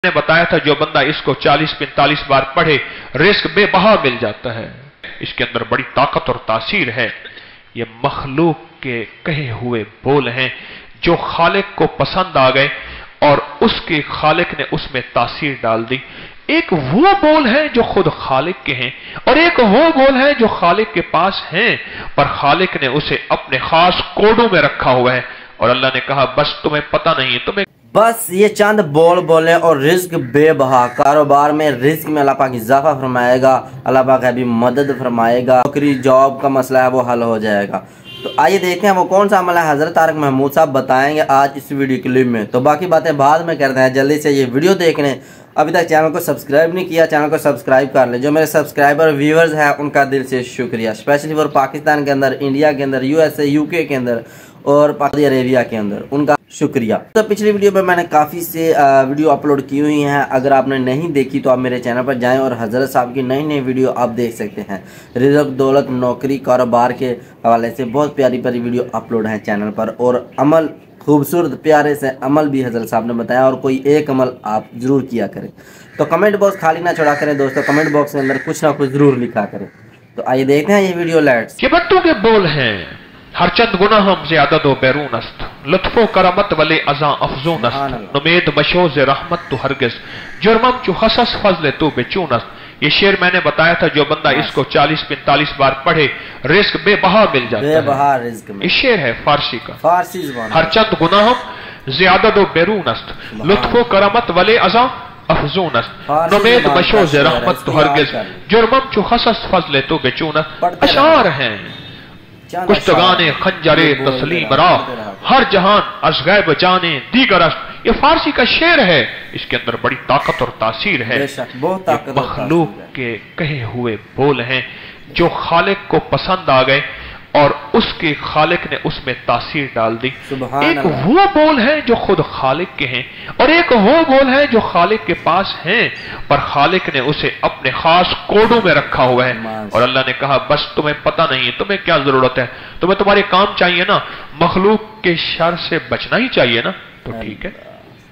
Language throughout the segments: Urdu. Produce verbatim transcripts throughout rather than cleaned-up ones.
نے بتایا تھا جو بندہ اس کو چالیس پینتالیس بار پڑھے رزق بے بہا مل جاتا ہے۔ اس کے اندر بڑی طاقت اور تاثیر ہے۔ یہ مخلوق کے کہے ہوئے بول ہیں جو خالق کو پسند آ گئے اور اس کے خالق نے اس میں تاثیر ڈال دی۔ ایک وہ بول ہیں جو خود خالق کے ہیں اور ایک وہ بول ہیں جو خالق کے پاس ہیں پر خالق نے اسے اپنے خاص کوڈوں میں رکھا ہوا ہے اور اللہ نے کہا بس تمہیں پتہ نہیں ہے، تمہیں بس یہ چند بول بولے اور رزق بے بہا۔ کاروبار میں رزق میں اللہ پاک اضافہ فرمائے گا، اللہ پاک ابھی مدد فرمائے گا، نوکری جاب کا مسئلہ ہے وہ حل ہو جائے گا۔ تو آئیے دیکھتے ہیں وہ کون سا عمل ہے، حضرت طارق محمود صاحب بتائیں گے آج اس ویڈیو کلپ میں۔ تو باقی باتیں بعد میں کرتے ہیں، جلدی سے یہ ویڈیو دیکھ لیں۔ ابھی تک چینل کو سبسکرائب نہیں کیا، چینل کو سبسکرائب کر لیں۔ جو میرے سبسکرائبر ویورز ہیں ان کا دل سے شکریہ، اسپیشلی فور پاکستان کے اندر، انڈیا کے اندر، U S A, U K کے اندر اور سعودی عربیہ کے اندر، ان کا شکریہ۔ تو پچھلی ویڈیو میں میں نے کافی سے ویڈیو اپلوڈ کی ہوئی ہیں، اگر آپ نے نہیں دیکھی تو آپ میرے چینل پر جائیں اور حضرت صاحب کی نئی نئی ویڈیو آپ دیکھ سکتے ہیں۔ رزق، دولت، نوکری، کاروبار کے حوالے سے بہت پیاری پیاری ویڈیو اپلوڈ ہیں چینل پر، اور عمل خوبصورت پیارے سے عمل بھی حضرت صاحب نے بتایا، اور کوئی ایک عمل آپ ضرور کیا کریں۔ تو کمنٹ باکس خالی نہ چھوڑا کریں دوستو، کمنٹ باکس کے اندر کچھ نہ کچھ ضرور لکھا کریں۔ تو آئیے دیکھتے ہیں یہ ویڈیو لیٹس۔ یہ بندوں کے بول ہیں ہر چند گناہ ہم زیادت و بیرون است، لطف و کرمت ولے ازاں افزون است، نمید مشوز رحمت تو ہرگز، جرمم چو حسس فضل تو بچون است۔ یہ شعر میں نے بتایا تھا جو بندہ اس کو چالیس پینتالیس بار پڑھے رزق بے بہا مل جاتا ہے۔ بے بہا رزق میں یہ شعر ہے فارسی کا، فارسی زبان۔ ہر چند گناہ ہم زیادت و بیرون است، لطف و کرمت ولے ازاں افزون است، نمید مشوز رحمت تو ہرگز، جرمم چو حسس فضل تو بچون است۔ اشعار ہیں کشتگان خنجر تسلیم را، ہر جہان از غیب جانے دیگر است۔ یہ فارسی کا شعر ہے، اس کے اندر بڑی طاقت اور تاثیر ہے۔ یہ مخلوق کے کہے ہوئے بول ہیں جو خالق کو پسند آ گئے اور اس کے خالق نے اس میں تاثیر ڈال دی۔ ایک وہ بول ہیں جو خود خالق کے ہیں اور ایک وہ بول ہیں جو خالق کے پاس ہیں پر خالق نے اسے اپنے خاص کوڈوں میں رکھا ہوا ہے اور اللہ نے کہا بس تمہیں پتہ نہیں ہے، تمہیں کیا ضرورت ہے، تمہیں تمہارے کام چاہیے نا، مخلوق کے شر سے بچنا ہی چاہیے نا، تو ٹھیک ہے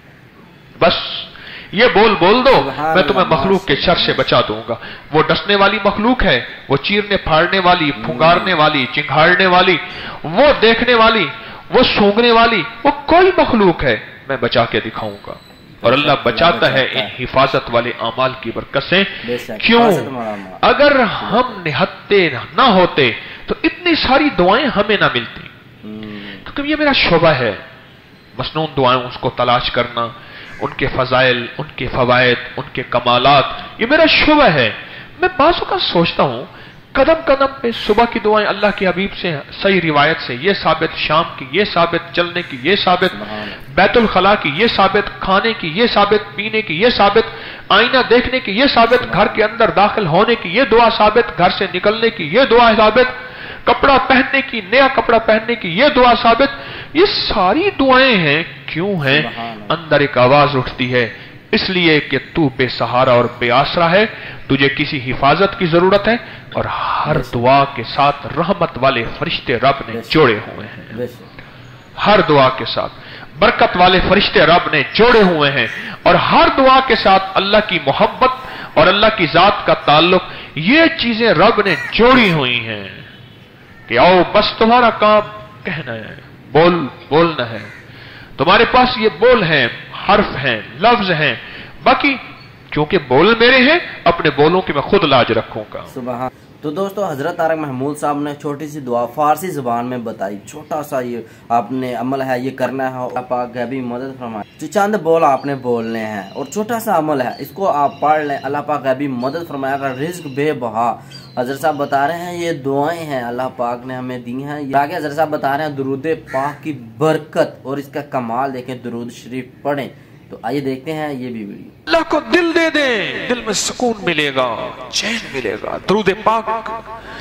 بس یہ بول بول دو، میں تمہیں مخلوق کے شر سے بچا دوں گا۔ وہ ڈسنے والی مخلوق ہے، وہ چیرنے پھاڑنے والی، پھنگارنے والی، چنگھاڑنے والی، وہ دیکھنے والی، وہ سونگنے والی، وہ کوئی مخلوق ہے، میں بچا کے دکھاؤں گا۔ اور اللہ بچاتا ہے ان حفاظت والے اعمال کی برکت سے۔ کیوں؟ اگر ہم نہتے نہ ہوتے تو اتنی ساری دعائیں ہمیں نہ ملتی، کیونکہ یہ میرا شعبہ ہے، مسنون دعائیں اس کو تلاش کرنا، ان کے فضائل، ان کے فوائد، ان کے کمالات، یہ میرا شعبہ ہے۔ میں بعض اوقات سوچتا ہوں قدم قدم پہ صبح کی دعائیں اللہ کے حبیب سے صحیح روایت سے یہ ثابت، شام کی یہ ثابت، چلنے کی یہ ثابت، بیت الخلاء کی یہ ثابت، کھانے کی یہ ثابت، پینے کی یہ ثابت، آئینہ دیکھنے کی یہ ثابت، گھر کے اندر داخل ہونے کی یہ دعا ثابت، گھر سے نکلنے کی یہ دعا ثابت، کپڑا پہننے کی، نیا کپڑا پہننے کی یہ دعا ثابت۔ یہ ساری دعائیں ہیں، کیوں ہیں؟ اندر ایک آواز اٹھتی ہے، اس لیے کہ تو بے سہارا اور بے آسرا ہے، تجھے کسی حفاظت کی ضرورت ہے، اور ہر دعا کے ساتھ رحمت والے فرشتے رب نے جوڑے ہوئے ہیں۔ ہر دعا کے ساتھ برکت والے فرشتے رب نے جوڑے ہوئے ہیں، اور ہر دعا کے ساتھ اللہ کی محبت اور اللہ کی ذات کا تعلق، یہ چیزیں رب نے جوڑی ہوئی ہیں کہ آؤ بس تمہارا کام کہنا ہے، بول بولنا ہے، تمہارے پاس یہ بول ہیں، حرف ہیں، لفظ ہیں، باقی کیونکہ بول میرے ہیں، اپنے بولوں کی میں خود لاج رکھوں گا۔ سبحان۔ تو دوستو حضرت طارق محمود صاحب نے چھوٹی سی دعا فارسی زبان میں بتائی، چھوٹا سا یہ آپ نے عمل ہے، یہ کرنا ہے، اللہ پاک غیبی مدد فرمائے۔ چند بول آپ نے بولنے ہیں اور چھوٹا سا عمل ہے، اس کو آپ پڑھ لیں، اللہ پاک غیبی مدد فرمائے گا، رزق بے بہا۔ حضرت صاحب بتا رہے ہیں یہ دعائیں ہیں اللہ پاک نے ہمیں دی ہیں، آگے حضرت صاحب بتا رہے ہیں درود پاک کی برکت اور اس کا کمال دیکھیں، درود شریف پڑھیں۔ تو آئیے دیکھتے ہیں یہ بھی ویڈیو۔ اللہ کو دل دے دیں، دل میں سکون ملے گا، چین ملے گا۔ درود پاک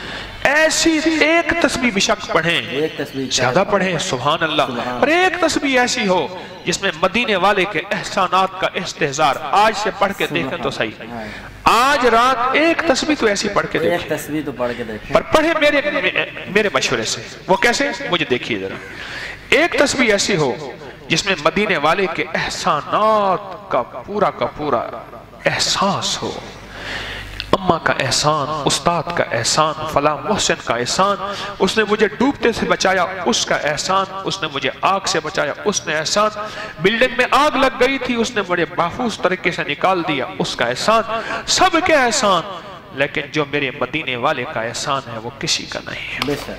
ایسی ایک تسبیح بشک پڑھیں، ایک تسبیح زیادہ پڑھیں سبحان اللہ، اور ایک تسبیح ایسی ہو جس میں مدینے والے کے احسانات کا استحضار، آج سے پڑھ کے دیکھیں تو صحیح، آج رات ایک تسبیح تو ایسی پڑھ کے دیکھیں، ایک تسبیح تو پڑھ کے دیکھیں، پر پڑھیں میرے میرے مشورے سے۔ وہ کیسے؟ مجھے دیکھیے ذرا۔ ایک تسبیح ایسی ہو جس میں مدینے والے کے احسانات کا پورا کا پورا احساس ہو. اماں کا احسان، استاد کا احسان، فلاں محسن کا احسان، اس نے مجھے ڈوبتے سے بچایا اس کا احسان، اس نے مجھے آگ سے بچایا اس نے احسان، بلڈنگ میں آگ لگ گئی تھی اس نے مجھے محفوظ طریقے سے نکال دیا اس کا احسان. سب کے احسان، لیکن جو میرے مدینے والے کا احسان ہے وہ کسی کا نہیں ہے.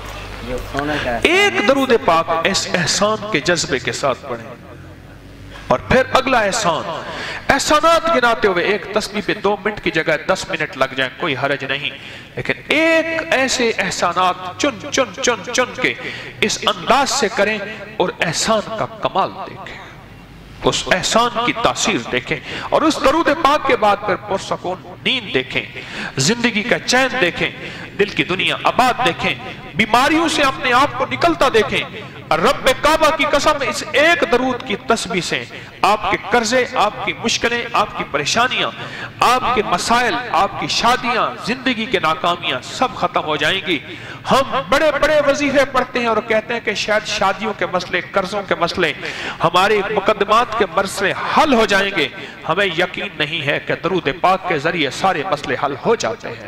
ایک درود پاک اس احسان کے جذبے کے ساتھ پڑھیں، اور پھر اگلا احسان. احسانات گناتے ہوئے ایک تسبیح پہ دو منٹ کی جگہ دس منٹ لگ جائیں کوئی حرج نہیں، لیکن ایک ایسے احسانات چن چن چن چن کے اس انداز سے کریں اور احسان کا کمال دیکھیں، اس احسان کی تاثیر دیکھیں، اور اس درود پاک کے بعد پھر پرسکون نیند دیکھیں، زندگی کا چین دیکھیں، دل کی دنیا آباد دیکھیں، بیماریوں سے اپنے آپ کو نکلتا دیکھیں. رب کعبہ کی قسم اس ایک درود کی تسبیح سے آپ کے قرضے، آپ کی مشکلیں، آپ کی پریشانیاں، آپ کے مسائل، آپ کی شادیاں، زندگی کے ناکامیاں سب ختم ہو جائیں گی. ہم بڑے بڑے وظیفے پڑھتے ہیں اور کہتے ہیں کہ شاید شادیوں کے مسئلے، قرضوں کے مسئلے، ہمارے مقدمات کے مسئلے حل ہو جائیں گے. ہمیں یقین نہیں ہے کہ درود پاک کے ذریعے سارے مسئلے حل ہو جاتے ہیں.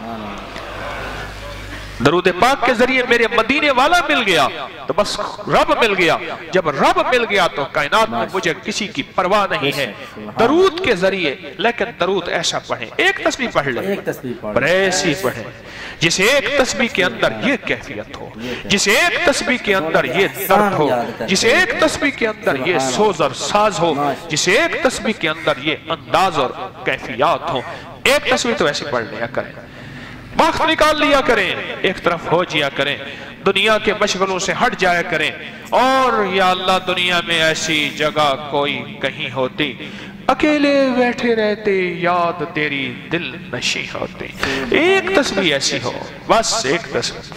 درود پاک کے ذریعے میرے مدینے والا مل گیا تو بس رب مل گیا. جب رب مل گیا تو کائنات میں مجھے کسی کی پرواہ نہیں ہے. درود کے ذریعے، لیکن درود ایسا پڑھیں، ایک تسبیح پڑھ لیں پر ایسی پڑھیں جس ایک تسبیح کے اندر یہ کیفیت ہو، جس ایک تسبیح کے اندر یہ درد ہو، جس ایک تسبیح کے اندر یہ سوز اور ساز ہو، جس ایک تسبیح کے اندر یہ انداز اور کیفیات ہو. ایک تسبیح تو ایسی پڑھ لیا کریں، وقت نکال لیا کریں، ایک طرف ہو جیا کریں، دنیا کے مشغلوں سے ہٹ جایا کریں. اور یا اللہ دنیا میں ایسی جگہ کوئی کہیں ہوتی، اکیلے بیٹھے رہتے یاد تیری دل نشی ہوتی. ایک تسبیح ایسی ہو، بس ایک تسبیح،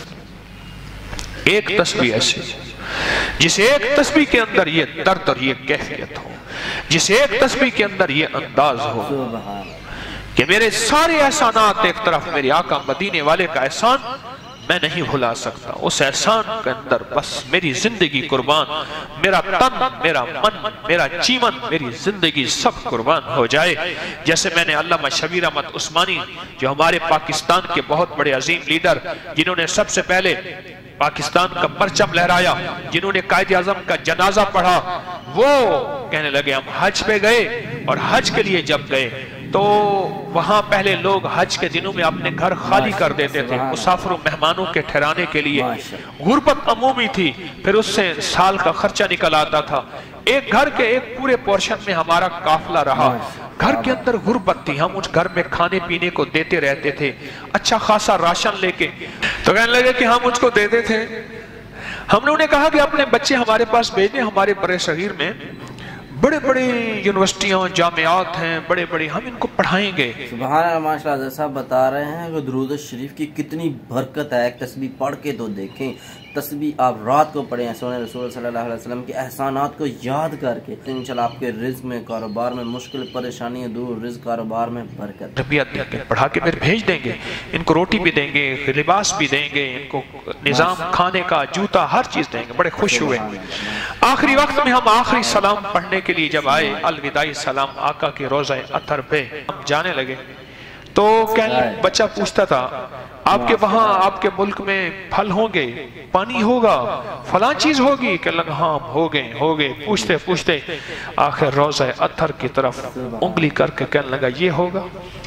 ایک تسبیح ایسی جس ایک تسبیح کے اندر یہ درد اور یہ کیفیت ہو، جس ایک تسبیح کے اندر یہ انداز ہو کہ میرے سارے احسانات ایک طرف، میرے آقا مدینے والے کا احسان میں نہیں بھلا سکتا. اس احسان کے اندر بس میری زندگی قربان، میرا تن، میرا من، میرا جیون، میری زندگی سب قربان ہو جائے. جیسے میں نے علامہ شبیر احمد عثمانی جو ہمارے پاکستان کے بہت بڑے عظیم لیڈر، جنہوں نے سب سے پہلے پاکستان کا پرچم لہرایا، جنہوں نے قائد اعظم کا جنازہ پڑھا، وہ کہنے لگے ہم حج پہ گئے، اور حج کے لیے جب گئے تو وہاں پہلے لوگ حج کے دنوں میں اپنے گھر خالی کر دیتے تھے مسافروں مہمانوں کے ٹھہرانے کے لیے. غربت عمومی تھی، پھر اس سے سال کا خرچہ نکل آتا تھا. ایک گھر کے ایک پورے پورشن میں ہمارا قافلہ رہا. گھر کے اندر غربت تھی، ہم اس گھر میں کھانے پینے کو دیتے رہتے تھے، اچھا خاصا راشن لے کے. تو کہنے لگے کہ ہم اس کو دیتے تھے. ہم نے انہیں کہا کہ اپنے بچے ہمارے پاس بھیج دیں، ہمارے برے صغیر میں بڑے بڑے یونیورسٹیاں، جامعات ہیں، بڑے بڑے، ہم ان کو پڑھائیں گے. سبحان اللہ، ماشاء اللہ. صاحب بتا رہے ہیں کہ درود شریف کی کتنی برکت ہے. ایک تسبیح پڑھ کے تو دیکھیں، تسبیح آپ رات کو پڑھیں، سونے رسول صلی اللہ علیہ وسلم کے احسانات کو یاد کر کے. انشاءاللہ آپ کے رزق میں، کاروبار میں مشکل پریشانیاں دور، رزق کاروبار میں برکت. تربیت دیں گے، پڑھا کے پھر بھیج دیں گے. ان کو روٹی بھی دیں گے، لباس بھی دیں گے، ان کو نظام کھانے کا، جوتا، ہر چیز دیں گے. بڑے خوش ہوئے. آخری وقت میں ہم آخری سلام پڑھنے کے لیے جب آئے، الوداعی سلام آقا کے روضہ اطہر پہ ہم جانے لگے، تو کہنے بچہ پوچھتا تھا آپ کے وہاں، آپ کے ملک میں پھل ہوں گے، پانی ہوگا، فلاں چیز ہوگی؟ کہ لگا ہاں ہو گئے ہو گئے. پوچھتے پوچھتے آخر روضہ اطہر کی طرف انگلی کر کے کہنے لگا یہ ہوگا.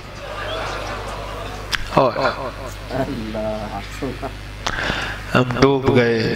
اور ہم ڈوب گئے،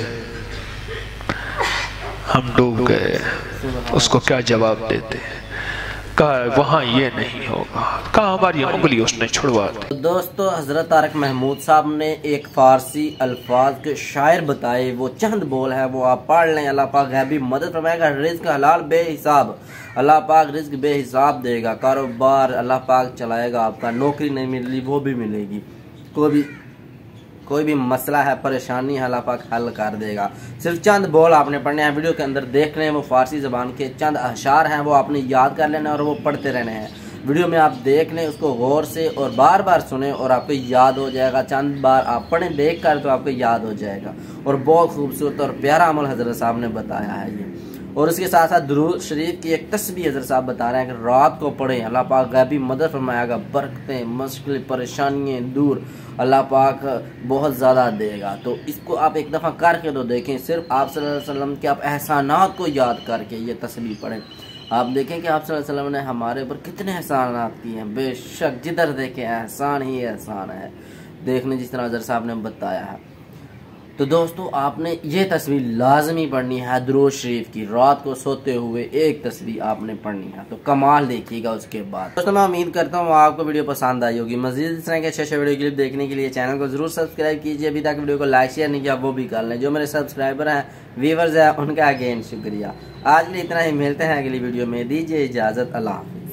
ہم ڈوب گئے. اس کو کیا جواب دیتے؟ کہا وہاں یہ نہیں ہوگا. کہا ہماری انگلی اس نے چھڑوا دی. دوستو، حضرت طارق محمود صاحب نے ایک فارسی الفاظ کے شاعر بتائے، وہ چند بول ہے، وہ آپ پڑھ لیں. اللہ پاک غیبی مدد فرمائے گا. رزق حلال بے حساب، اللہ پاک رزق بے حساب دے گا. کاروبار اللہ پاک چلائے گا آپ کا. نوکری نہیں ملی وہ بھی ملے گی. کوئی بھی کوئی بھی مسئلہ ہے، پریشانی ہے، اللہ پاک حل کر دے گا. صرف چند بول آپ نے پڑھنے ہیں، ویڈیو کے اندر دیکھ لیں. وہ فارسی زبان کے چند اشعار ہیں، وہ آپ نے یاد کر لینا اور وہ پڑھتے رہنے ہیں. ویڈیو میں آپ دیکھ لیں، اس کو غور سے اور بار بار سنیں اور آپ کو یاد ہو جائے گا. چند بار آپ پڑھیں دیکھ کر تو آپ کو یاد ہو جائے گا. اور بہت خوبصورت اور پیارا عمل حضرت صاحب نے بتایا ہے یہ. اور اس کے ساتھ ساتھ درود شریف کی ایک تسبیح حضرت صاحب بتا رہے ہیں کہ رات کو پڑھیں، اللہ پاک غیبی مدد فرمائے گا، برکتیں، مشکل پریشانیاں دور اللہ پاک بہت زیادہ دے گا۔ تو اس کو آپ ایک دفعہ کر کے تو دیکھیں، صرف آپ صلی اللہ علیہ وسلم کے آپ احسانات کو یاد کر کے یہ تسبیح پڑھیں، آپ دیکھیں کہ آپ صلی اللہ علیہ وسلم نے ہمارے اوپر کتنے احسانات کیے ہیں۔ بے شک جدھر دیکھیں احسان ہی احسان ہے، دیکھنے جس طرح حضرت صاحب نے بتایا ہے۔ تو دوستو آپ نے یہ تسبیح لازمی پڑھنی ہے درود شریف کی، رات کو سوتے ہوئے ایک تسبیح آپ نے پڑھنی ہے، تو کمال دیکھیے گا اس کے بعد۔ دوستو میں امید کرتا ہوں آپ کو ویڈیو پسند آئی ہوگی، مزید اس طرح کے اچھے اچھے ویڈیو کلپ دیکھنے کے لیے چینل کو ضرور سبسکرائب کیجیے، ابھی تک ویڈیو کو لائک شیئر نہیں کیا وہ بھی کر لیں، جو میرے سبسکرائبر ہیں ویورز ہیں ان کا اگین شکریہ۔ آج کے لیے اتنا ہی، ملتے ہیں اگلی ویڈیو میں، دیجیے اجازت، اللہ حافظ۔